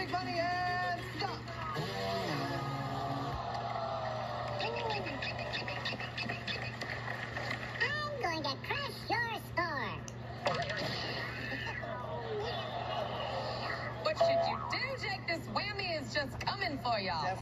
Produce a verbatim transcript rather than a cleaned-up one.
big money and stop. I'm going to crush your score. What should you do, Jake? This whammy is just coming for y'all.